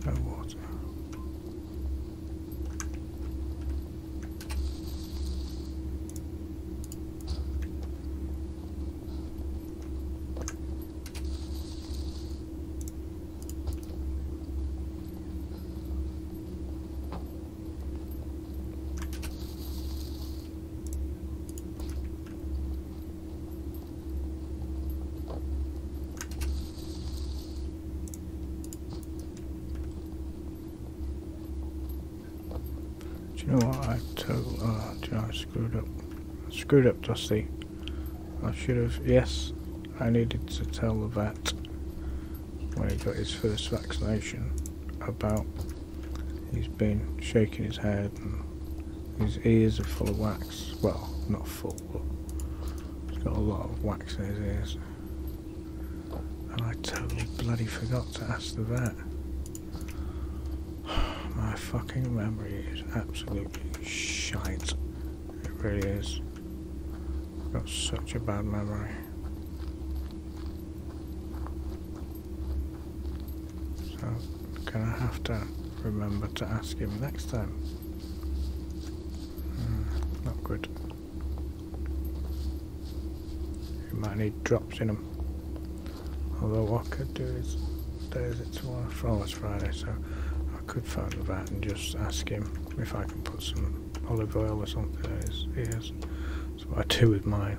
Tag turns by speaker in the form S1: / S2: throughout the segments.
S1: no water. Do you know what I told? Oh, do you know I screwed up? I screwed up, Dusty. I should have. Yes, I needed to tell the vet when he got his first vaccination about he's been shaking his head and his ears are full of wax. Well, not full, but he's got a lot of wax in his ears. And I totally bloody forgot to ask the vet. My fucking memory is absolutely shite. It really is. I've got such a bad memory. So, gonna have to remember to ask him next time. Not good. You might need drops in them. Although what I could do is, there's it tomorrow. Oh, it's Friday, so I could phone the vet and just ask him if I can put some olive oil or something in his ears. That's what I do with mine.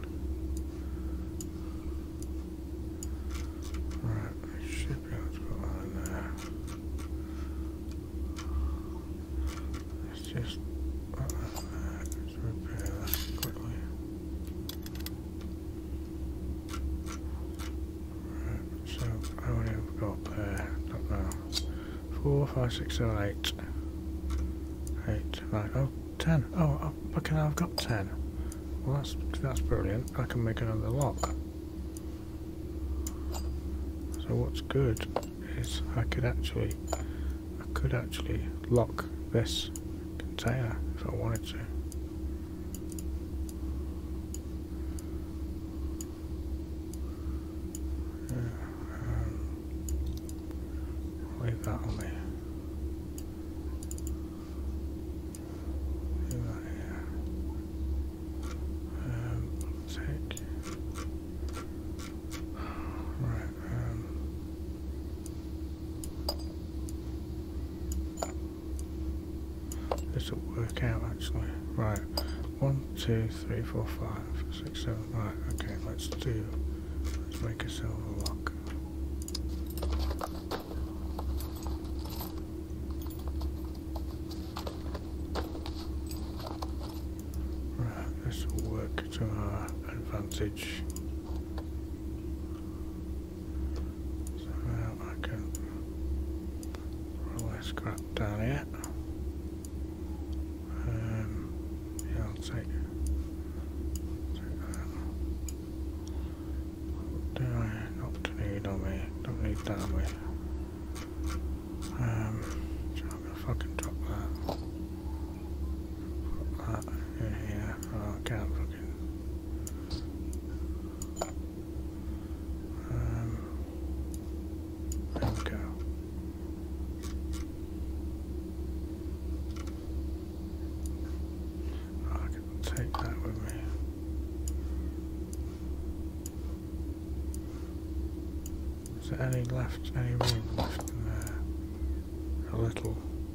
S1: Right, I should be able to put that in there. Let's just put that there. Let's repair that quickly. Right, so how many have we got there? Don't know. 4, 5, 6, 7, 8. 8, right, oh, 10. Oh, look, now I've got 10. Well, that's brilliant. I can make another lock. So what's good is I could actually lock this container if I wanted to. Leave that on me. Leave that here. Take. Right. This will work out actually. Right. 1, 2, 3, 4, 5, 6, 7. Right. Okay. Let's make a silver lock. This will work to our advantage. So now I can roll this crap down here. Yeah, I'll take that. What do I not need on me? Don't need that on me. So I'm gonna fucking drop that. Put that in here. Oh, I can't fucking. There we go. Oh, I can take that with me. Is there any room left in there? A little.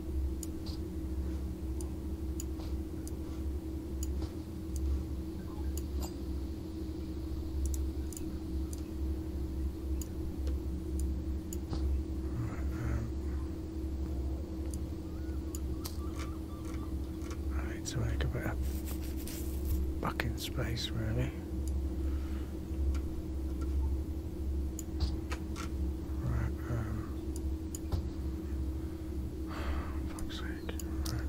S1: To make a bit of fucking space, really. Right, fuck's sake. Right.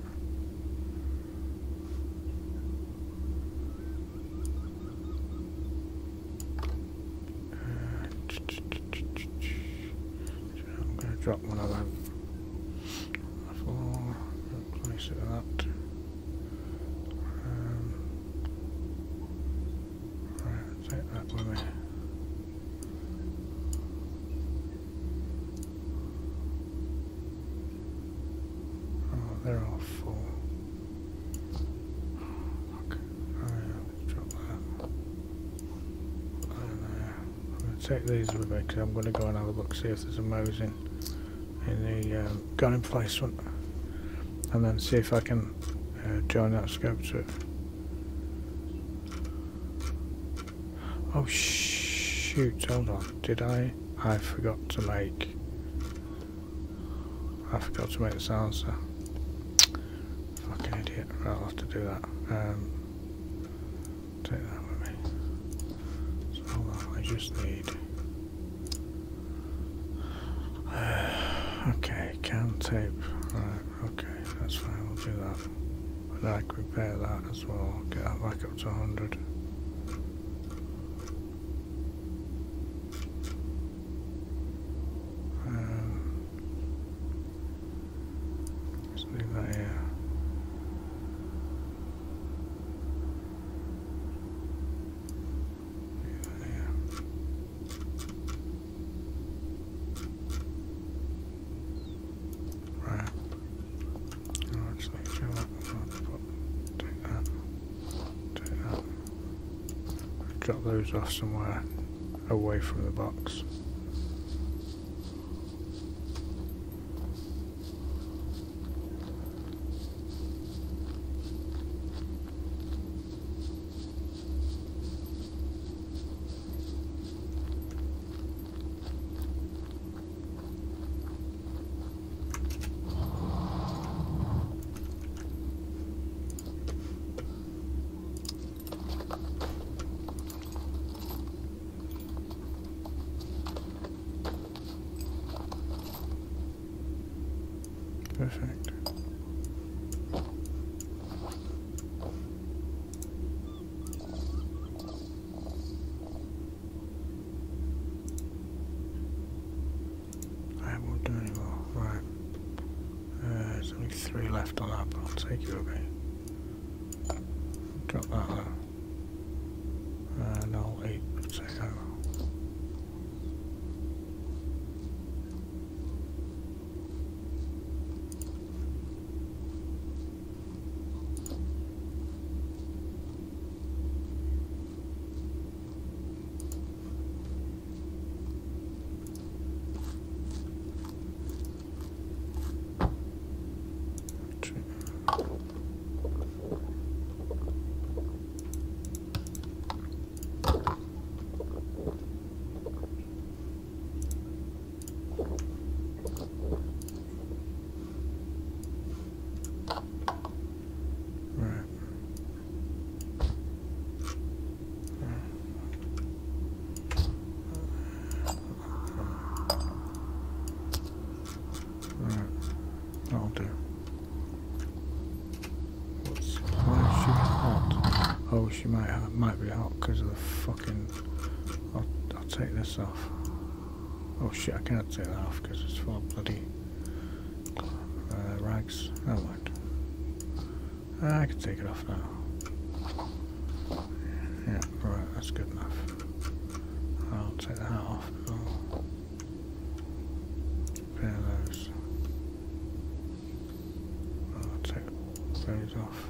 S1: I'm going to drop one of them on the floor, replace it with that. Take that with me. they're all full. Okay. Let's drop that. And, I'm going to take these with me because I'm going to go and have a look, see if there's a Mosin in the gun emplacement, and then see if I can join that scope to it. Oh shoot, hold on, did I forgot to make the silencer. Fucking idiot. Right, I'll have to do that. Take that with me. So hold on, I just need okay, can tape. Right, okay, that's fine, we'll do that. And then I can repair that as well, get that back up to 100. Let's leave that here. Leave that here. Right. Actually, do that. Take that. Take that. Drop those off somewhere away from the box. Perfect. I won't do any more. Right. There's only 3 left on that, but I'll take it with me. Drop that there. And I'll eat potato. That'll do. Why is she hot? Oh, she might be hot because of the fucking. I'll take this off. Oh shit, I can't take that off because it's full of bloody rags. Never mind. I can take it off now. Yeah, right, that's good enough. I'll take the hat off as well. Pair those. I'll take those off.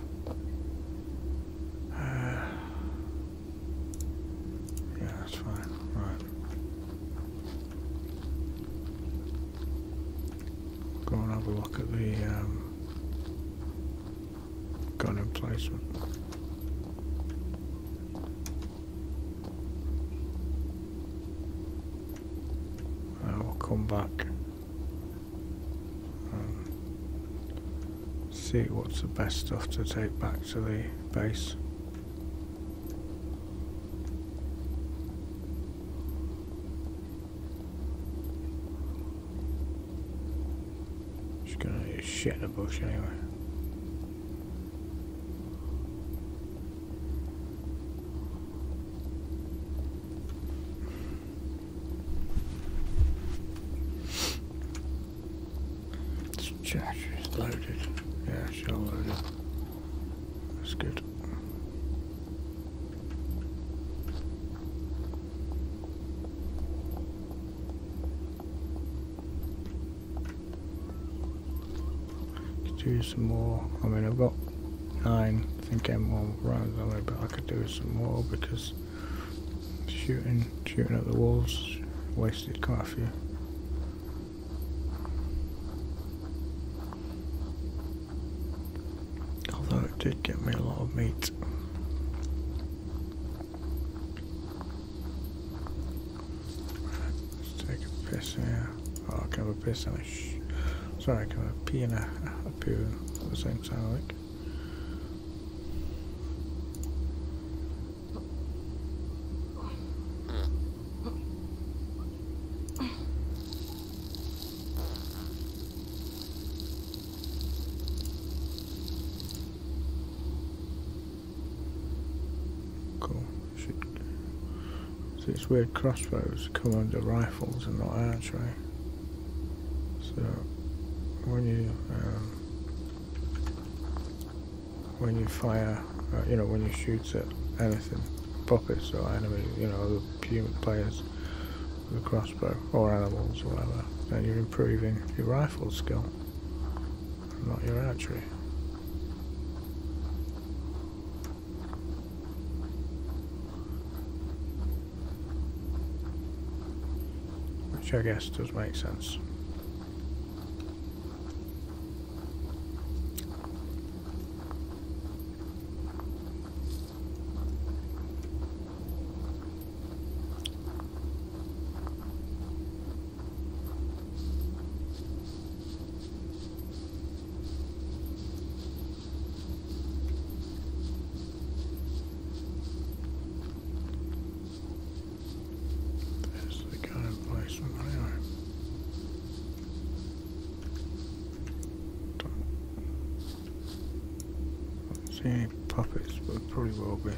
S1: Yeah, that's fine. Right. Go and have a look at the gun emplacement. We'll come back and see what's the best stuff to take back to the base. Just gonna eat shit in a bush anyway. She's loaded. Yeah, she's all loaded. That's good. do some more. I mean, I've got 9, I think, M1 rounds on it, but I could do some more because shooting at the walls wasted quite a few. Although it did get me a lot of meat. Let's take a piss here. Oh, I can have a piss and a sorry, I can have a pee and a poo at the same time, I think. These weird crossbows come under rifles and not archery. So when you fire, you know, when you shoot at anything, puppets or enemies, you know, other human players with a crossbow or animals or whatever, then you're improving your rifle skill, not your archery. Which I guess does make sense. Any puppets, but probably will be.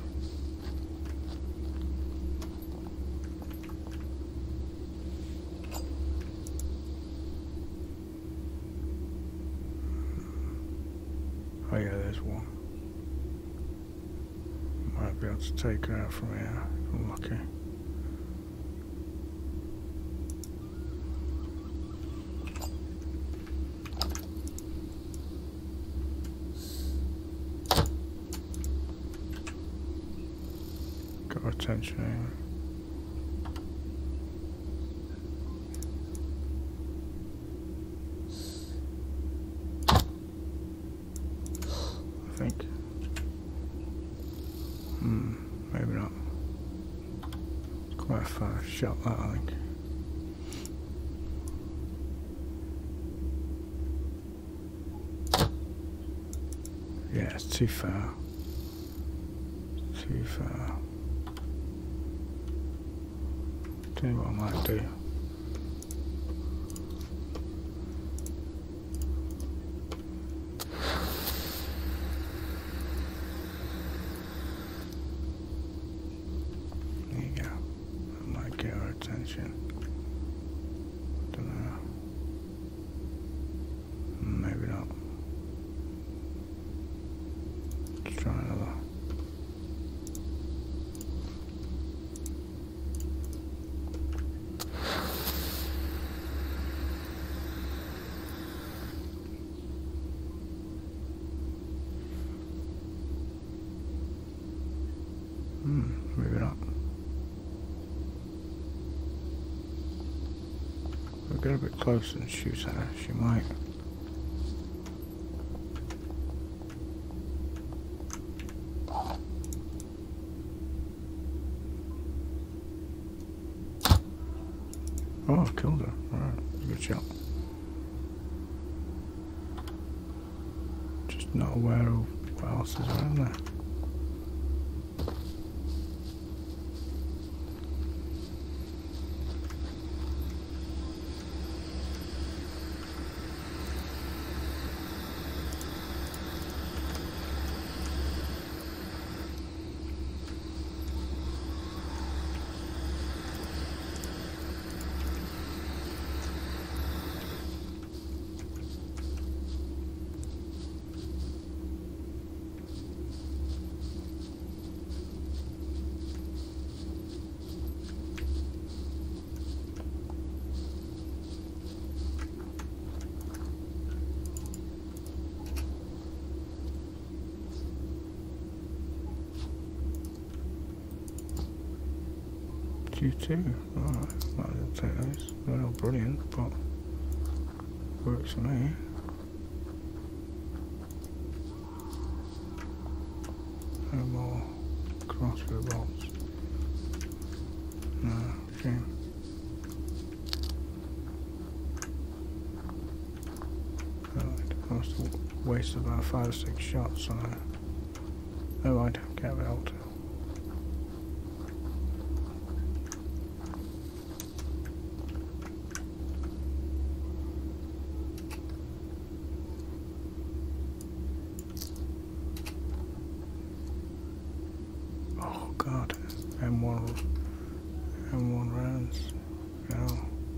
S1: Oh yeah, there's one. Might be able to take her out from here if I'm lucky. Attention. I think. Maybe not. It's quite a far shot, that, I think. Yeah, it's too far. Too far. Tell you what I might do. There you go. That might get our attention. Don't know. Maybe not. Let's try another. Maybe not. We'll get a bit closer and shoot at her. She might. Oh, I killed her. Alright, good shot. Just not aware of what else is around there. You too. Alright, might as well take those. They're not brilliant, but works for me. No more crossbow bolts. No, okay. I must have wasted about 5 or 6 shots on it. Oh, I don't get out. Oh God, M1 rounds. No.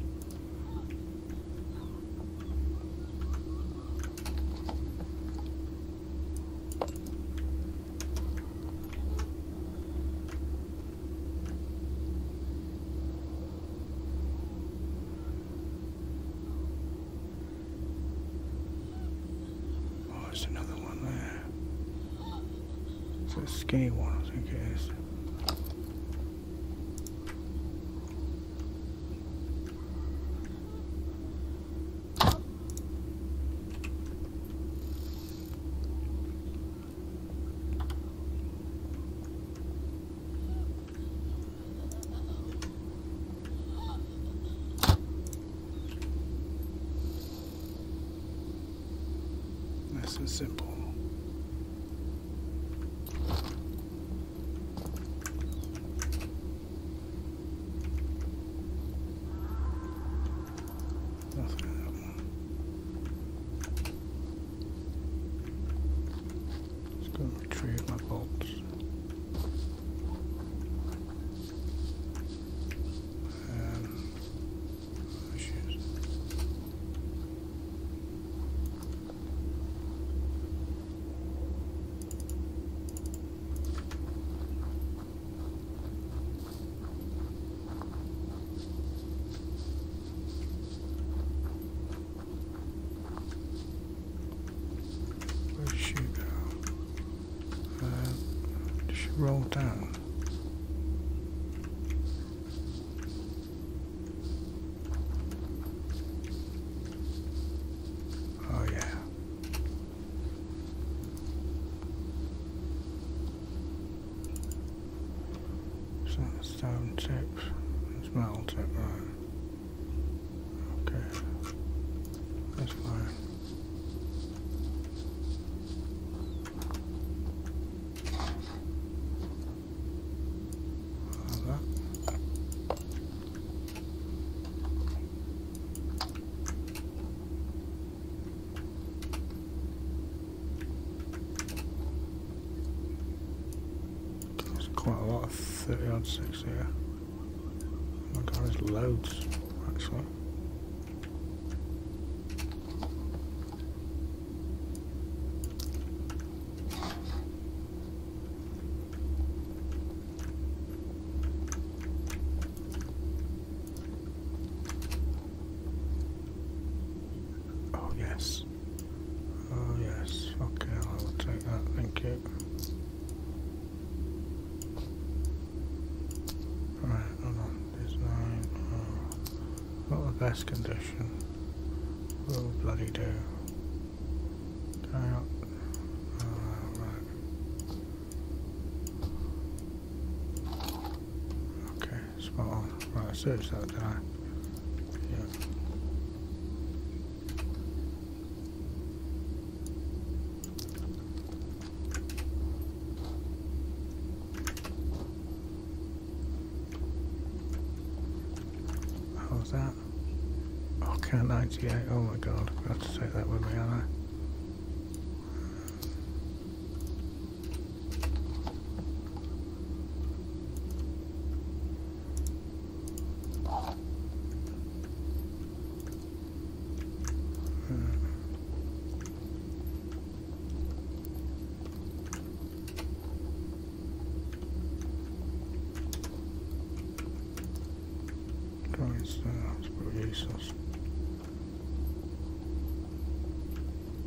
S1: Oh, there's another one there. It's a skinny one, I think it is. Nice and simple. Nothing in that one. Let's go and retrieve my bolts. Shit. Where'd she go? Did she roll down? Oh yeah. So that's stone tips. It's metal tip, right? Okay. That's fine. Quite a lot of 30-odd 6 here. Oh my god, there's loads, actually. Oh yes. Oh yes. Okay, I will take that, thank you. Right, hold on, there's 9, not the best condition. What will bloody do? Carry on. Right. Okay, spot on. Right, I searched that, didn't I? Yeah. How's that? Oh, count 98. Oh my god, I've got to take that with me, aren't I? It's pretty useless.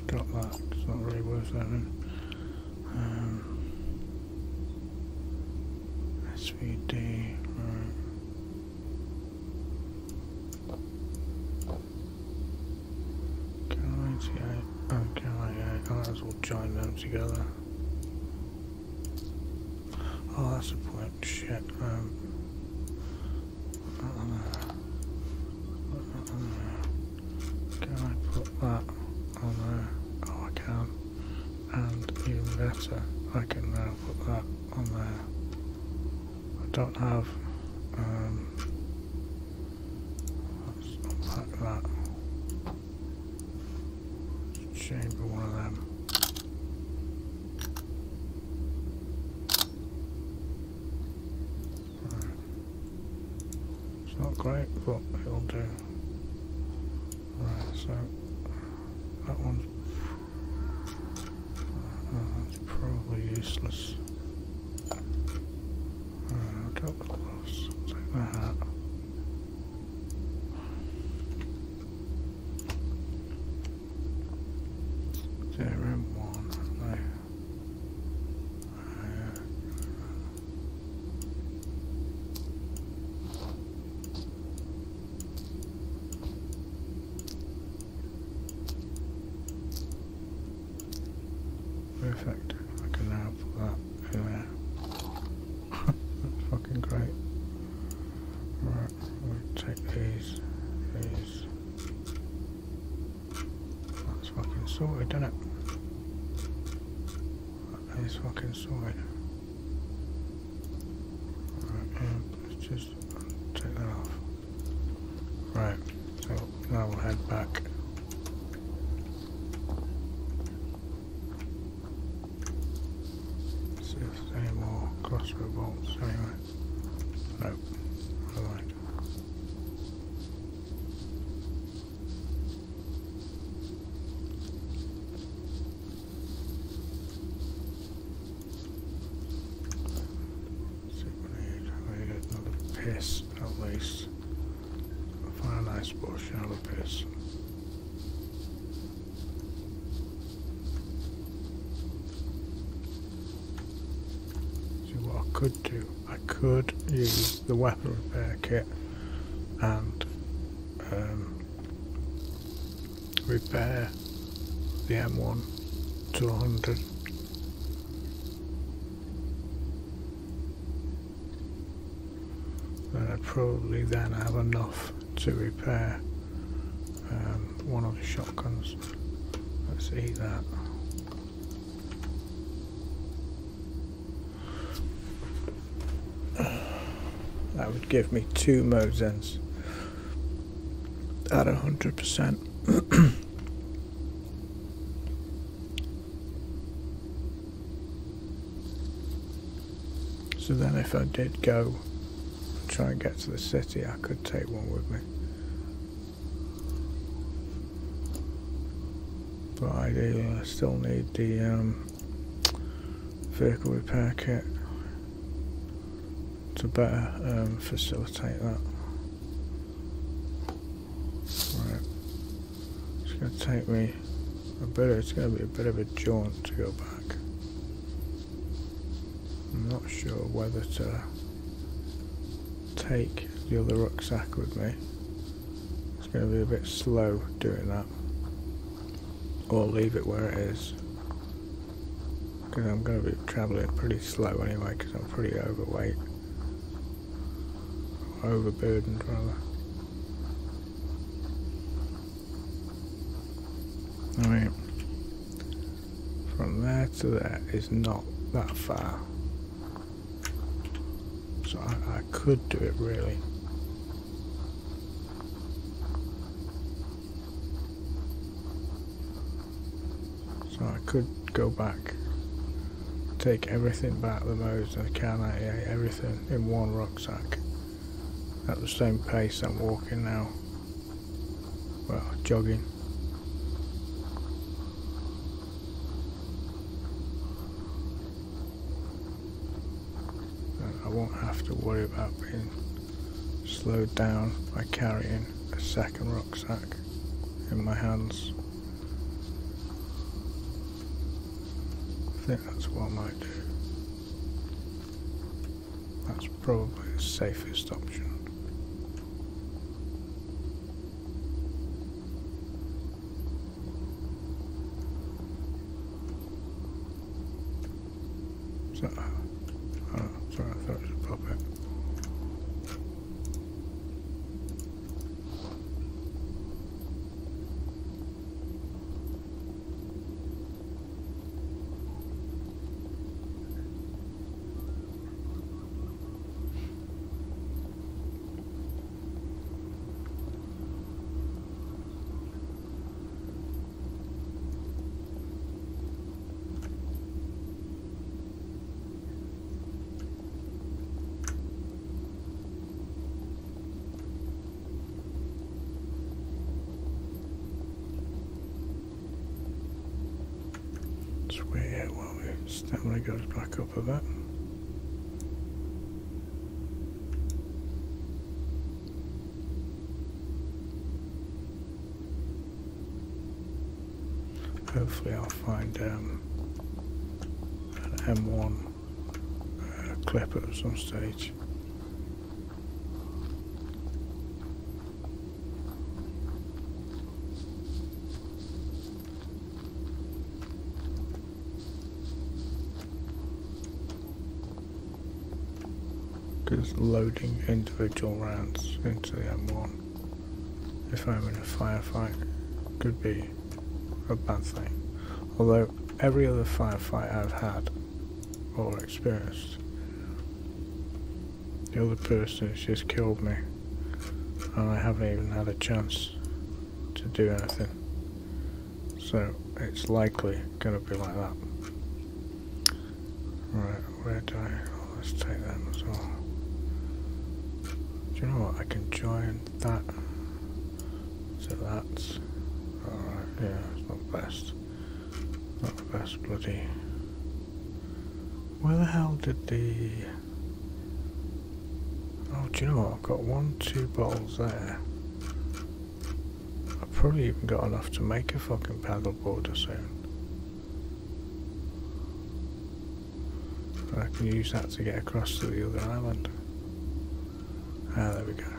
S1: drop that. It's not really worth that then. SVD, right. K98, oh K98, I might as well join them together. Oh, that's a point, shit. Can I put that on there? Oh, I can. And even better, I can now put that on there. I don't have, let's unpack that. Chamber one of them. Right. It's not great, but it'll do. Right, so that one's that's probably useless. I'll drop the gloves, take the hat. Perfect. I can now put that in there. That's fucking great. Right, we'll take these. That's fucking sorted, isn't it? That is fucking sorted. Right, let's just take that off. Right, so now we'll head back. Any more crossbow bolts anyway? No. Alright. See what we need another piss at least. Find a nice bush and have a piss. What I could do, I could use the weapon repair kit and repair the M1 to 100. Then I'd probably then have enough to repair one of the shotguns. Let's eat that. That would give me 2 Mosens at 100%. So then if I did go and try and get to the city, I could take one with me. But ideally I still need the vehicle repair kit to better facilitate that. Right, it's going to take me it's going to be a bit of a jaunt to go back. I'm not sure whether to take the other rucksack with me. It's going to be a bit slow doing that, or leave it where it is, because I'm going to be travelling pretty slow anyway, because I'm pretty overweight. Overburdened rather. I mean, from there to there is not that far, so I could do it really. So I could go back, take everything back, the Mosin, the K98, everything in one rucksack. At the same pace I'm walking now. Well, jogging. And I won't have to worry about being slowed down by carrying a second rucksack in my hands. think that's what I might do. That's probably the safest option. So, oh, sorry, I thought it was a puppet. Sweet, well, the stamina goes back up a bit. Hopefully I'll find an M1 clip at some stage. Because loading individual rounds into the M1, if I'm in a firefight, could be a bad thing. Although every other firefight I've had or experienced, the other person has just killed me and I haven't even had a chance to do anything. So it's likely going to be like that. Right, where do I... Oh, let's take them as well. Do you know what? I can join that. So that's... Alright, yeah, it's not the best. Not the best bloody... Where the hell did the... Oh, do you know what? I've got 2 bottles there. I've probably even got enough to make a fucking paddleboarder soon. I can use that to get across to the other island. Ah, there we go.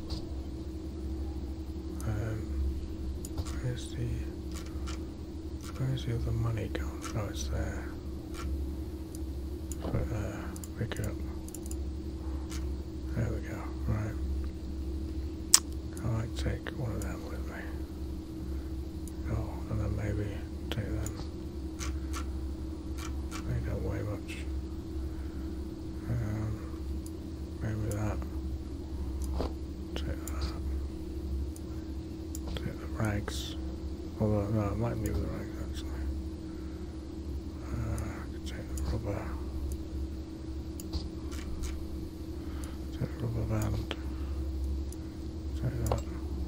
S1: Where's the other money gone? Oh, it's there. Put it there. Pick it up. There we go. Right. I might take one of them with me. Oh, and then maybe take them. They don't weigh much. Maybe that. Take that. Take the rags. Although, no, I might leave the rags actually. I could take the rubber. Take the rubber band. Take that.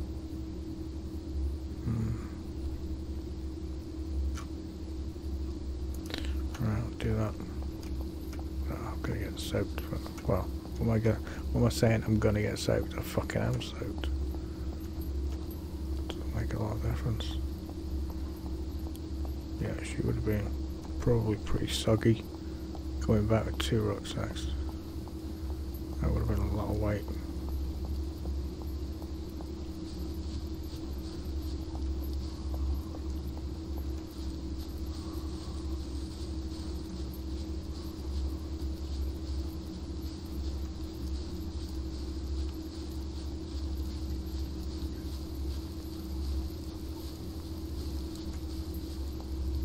S1: Right, I'll do that. Oh, I'm gonna get soaked. Well, what am I saying? I'm gonna get soaked. I fucking am soaked. Doesn't make a lot of difference. Yeah, she would have been probably pretty soggy coming back with 2 rucksacks. That would have been a lot of weight.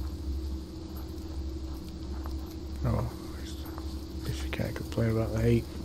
S1: Oh, at least you can't complain about the heat.